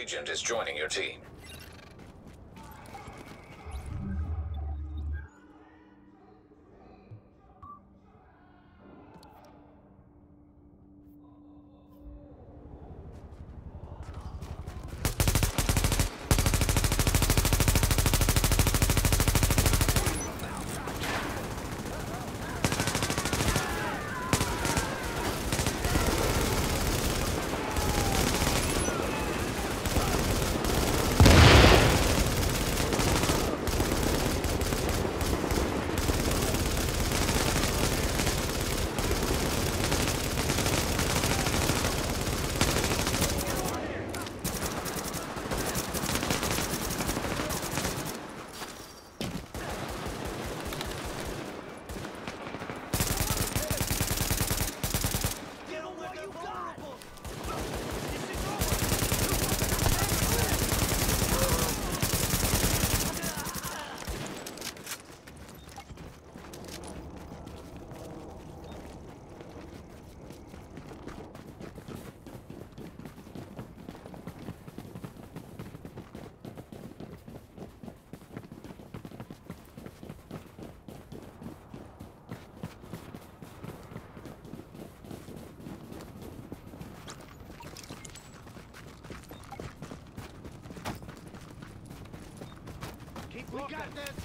agent is joining your team. We got this!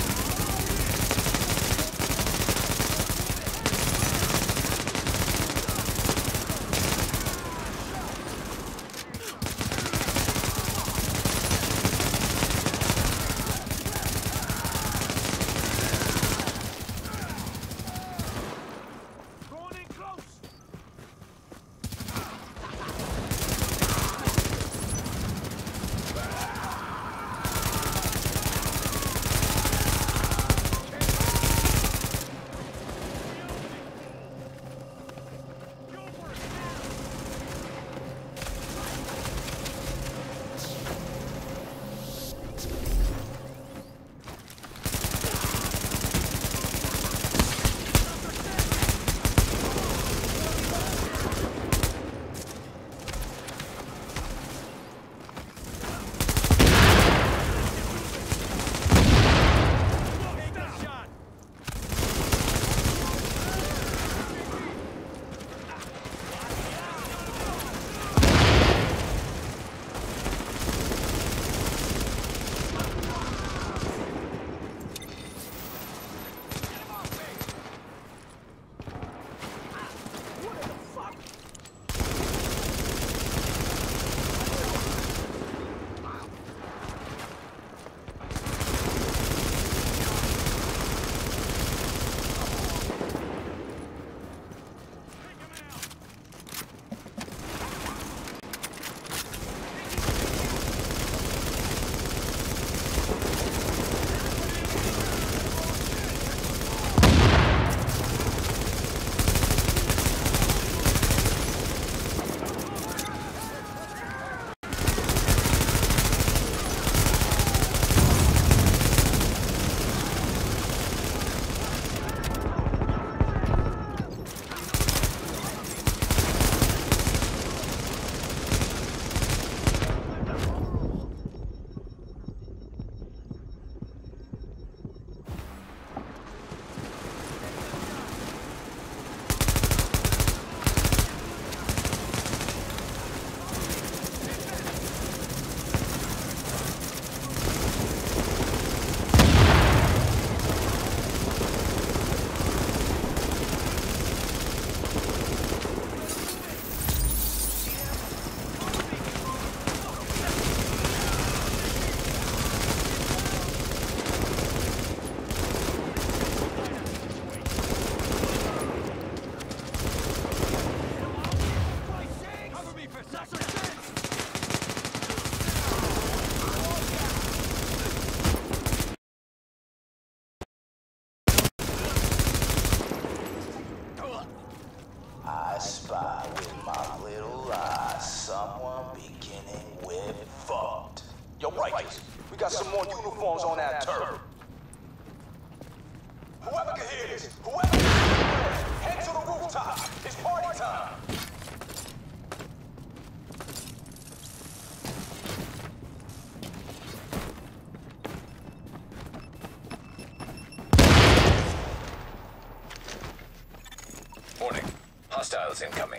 I spy with my little eye someone beginning with fucked. Yo, Rikers, we got some more uniforms on that turret. Whoever can hear this, whoever can hear this, head to the rooftop. It's party time. Hostiles incoming.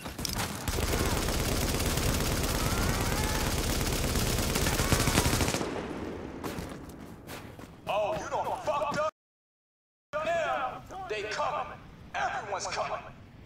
Oh, you done fucked up now. They coming. Everyone's coming.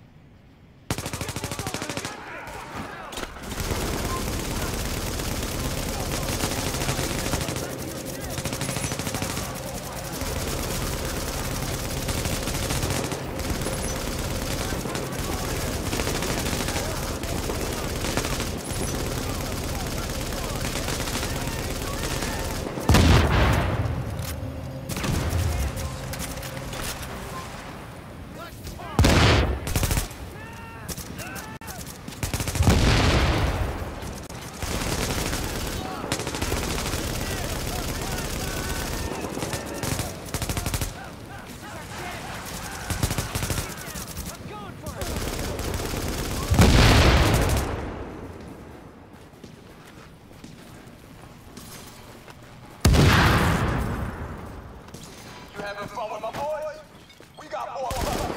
Having fun with my boys? We got more fun.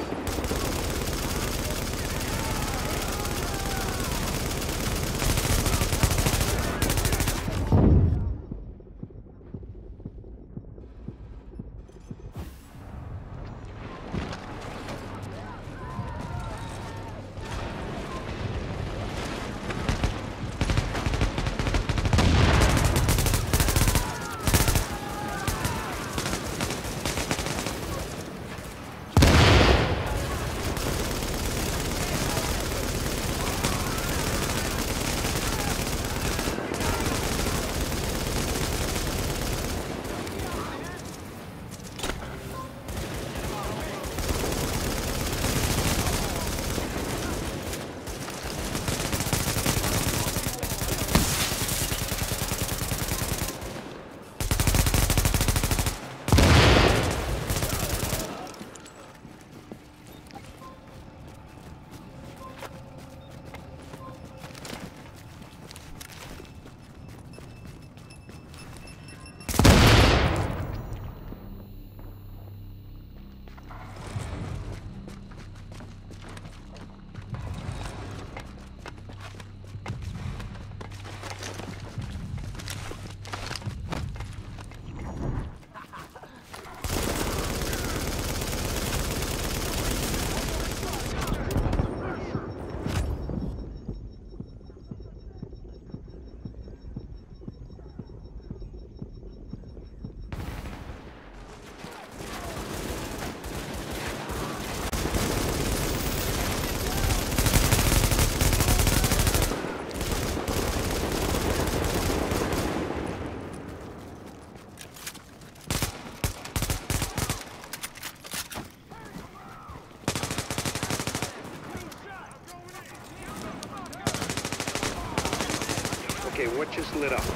Okay, what just lit up?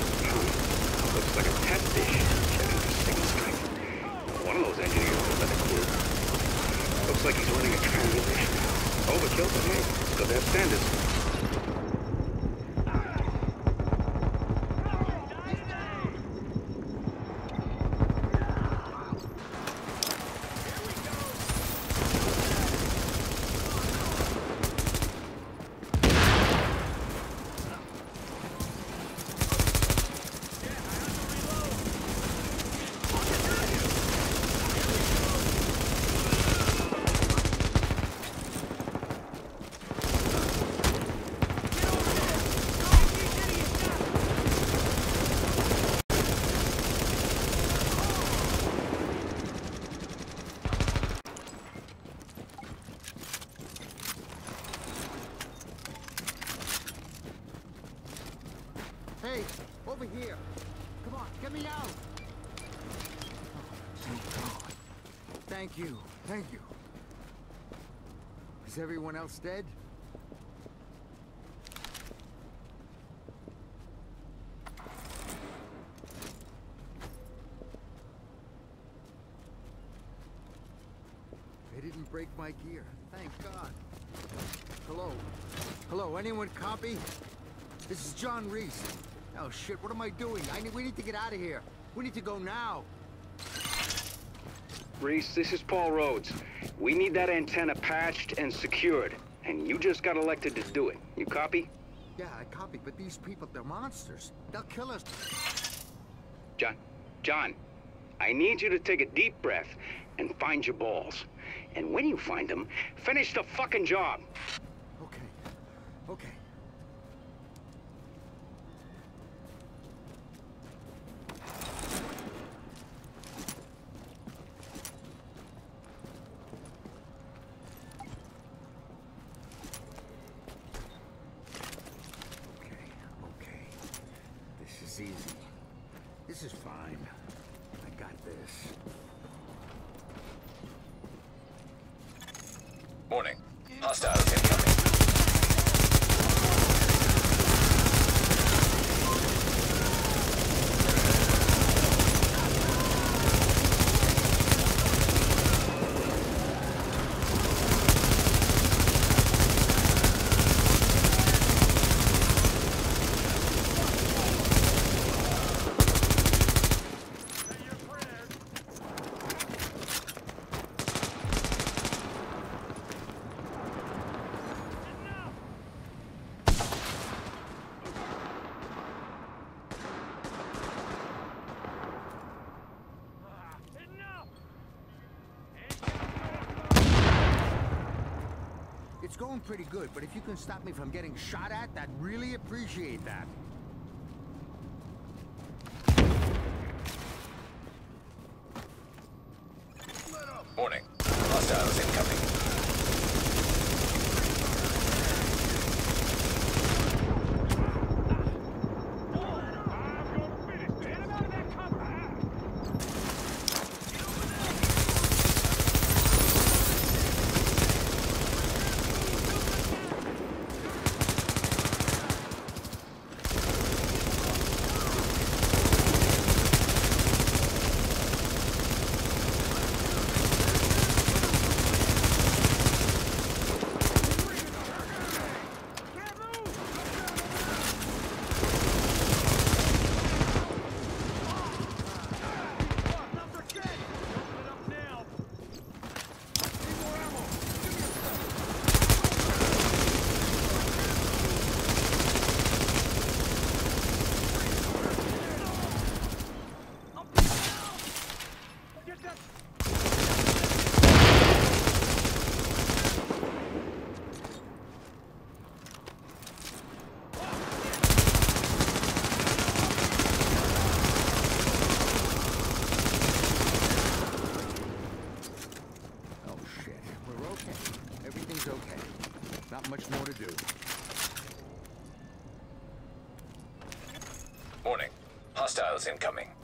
Looks like a test station. Single strike. One of those engineers will let it cool. Looks like he's running a transmission. Overkill, but hey, it's good to have standards. Hey, over here. Come on, get me out. Thank God. Thank you. Thank you. Is everyone else dead? They didn't break my gear. Thank God. Hello? Hello, anyone copy? This is John Reese. Oh shit, what am I doing? We need to get out of here. We need to go now. Reese, this is Paul Rhodes. We need that antenna patched and secured. and you just got elected to do it. You copy? Yeah, I copy, but these people, they're monsters. They'll kill us. John, I need you to take a deep breath and find your balls. And when you find them, finish the fucking job. Okay. Okay. Easy. This is fine. I got this. Morning. Hostiles incoming. It's going pretty good, but if you can stop me from getting shot at, I'd really appreciate that. Morning. Hostiles incoming. Not much more to do. Morning. Hostiles incoming.